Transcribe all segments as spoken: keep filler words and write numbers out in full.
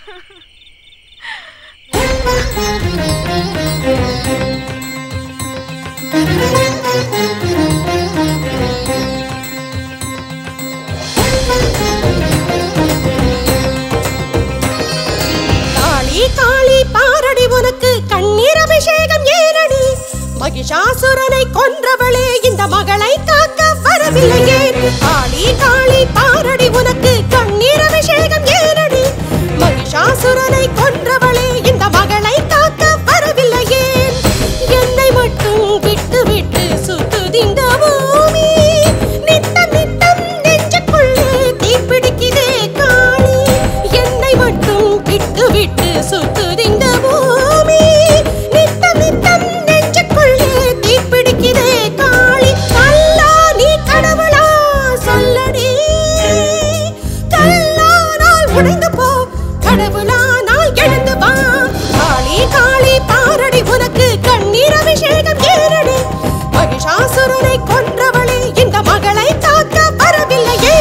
காளி காளி பாரடி உனக்கு கண்ணீர் அபிஷேகம் ஏனடி மகிஷாசுரனை கொன்றவளே இந்த மகளை காக்க வரவில்லையே காளி காளி பாரடி உனக்கு கண்ணீர் அபிஷேகம் ஏனடி மகிஷாசுரனை கொன்றவளே இந்த மகளை காக்க வரவில்லையே என்னை மட்டும் விட்டு விட்டு சுத்துதிந்த பூமி நித்தம் நித்தம் நெஞ்சுக்குள்ளே தீப்பிடிக்குதே காளி என்னை மட்டும் விட்டு விட்டு சுத்துதிந்த பூமி நித்தம் நித்தம் நெஞ்சுக்குள்ளே தீப்பிடிக்குதே காளி கல்லா நீ கடவுளா சொல்லடி கல்லானால் உடைந்து போ கடவுளானால் எழுந்து வா காளி காளி பாரடி உனக்கு கண்ணீர் அபிஷேகம் ஏறடி மகிஷாசுரனை கொன்றவளே இந்த மகளை காக்க வரவில்லையே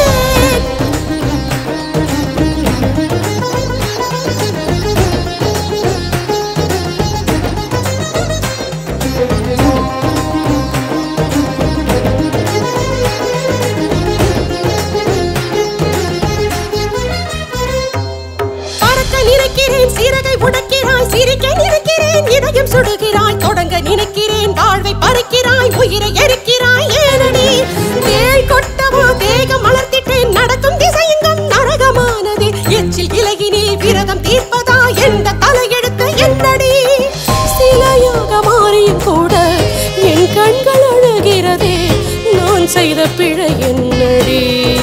நினைக்கிறேன் சிறகை உடைக்கிறாய் சிரிக்க நினைக்கிறேன் இதயம் சுடுகிறாய் தொடங்க நினைக்கிறேன் வாழ்வை பறிக்கிறாய் உயிரை எரிக்கிறாய் ஏனடி தேள் கொட்டவோ தேகம் மலர்த்திட்டேன் நடக்கும் திசையெங்கும் நரகமானது எச்சில் இலகினில் விரதம் தீர்ப்பதா எந்த தலையெடுத்து என்னடி சிலையாக மாறியும் கூட என் கண்கள் அழுகிறதே நான் செய்த பிழை என்னடி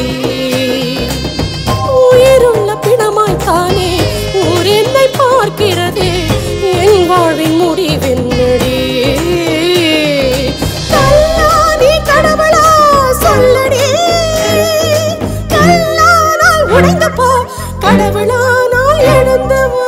உயிருள்ள பிணமாய்த்தானே என்னை பார்க்கிறதே என் வாழ்வின் முடிவென்னடி கல்லாதி கடவுளா சொல்லடி கல்லானால் உடைந்து போ கடவுளானால் எழுந்து வா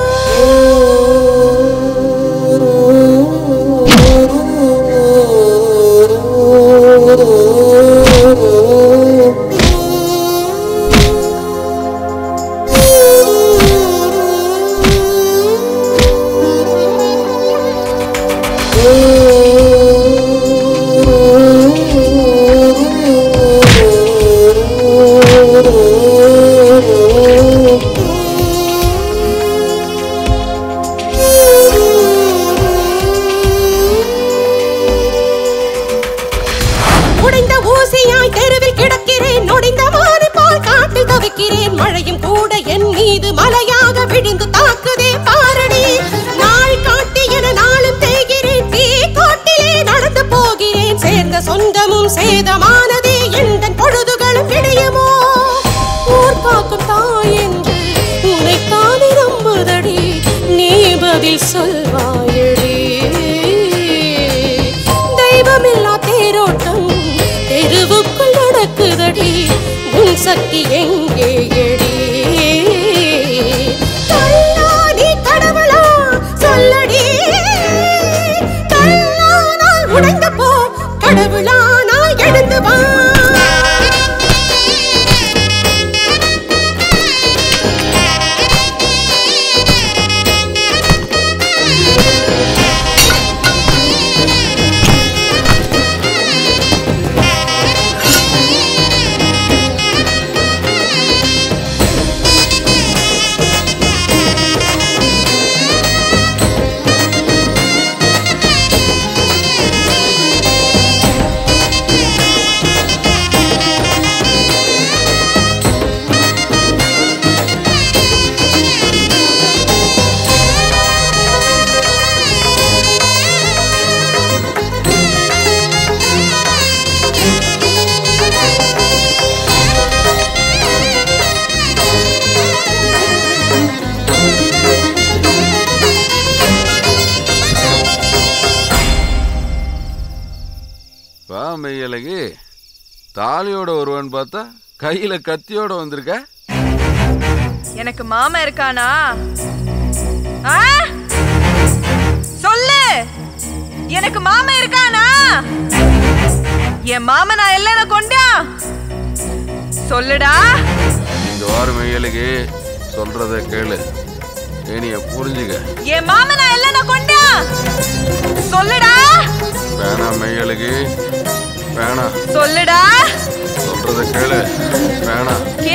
மழையும் கூட என் மீது மலையாக விழுந்து தாக்குதே பாரடி நாள் காட்டி என நாளும் தேய்கிறேன் தீ காட்டிலே நடந்து போகிறேன் சேர்ந்த சொந்தமும் சேதமானதே எந்த பொழுதுகளும் விடியுமோ ஊர் காக்கும் தாய் என்று உனைத்தானே நம்புதடி நீ பதில் சொல்வாயடி தெய்வமில்லா தேரோட்டம் தெருவுக்குள் நடக்குதடி உன் சக்தி எங்கேயடி கல்லாதி கடவுளா சொல்லடி கல்லானால் உடைந்து போ கடவுளானால் எழுந்து வா மெய்யழகி தாலியோட ஒருவன் பார்த்தா கையில கத்தியோட வந்திருக்க. எனக்கு மாமா இருக்கானா? சொல்லு, எனக்கு மாமா இருக்கானா? என் மாமா நான் எல்லாம் கொண்டா சொல்லுடா. இந்த வாரம் மெய்யழகி சொல்றத கேளு. ஏனிய புரிஞ்சுக்க. என் மாமனா இல்ல கொண்டா சொல்லுடா. வேணா மெய்யழகி வேணா. சொல்லுடா. சொல்றத கேளு. வேணா.